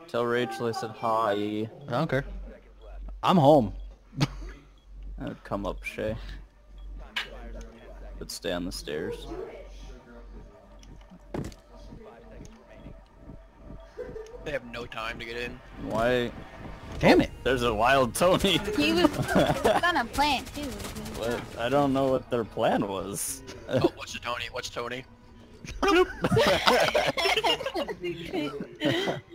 Tell Rachel I said hi. I don't care. I'm home. I would come up, Shay. But stay on the stairs. They have no time to get in. Why? Damn it. There's a wild Tony. He was gonna plant too. What? I don't know what their plan was. Oh, what's the Tony? What's Tony?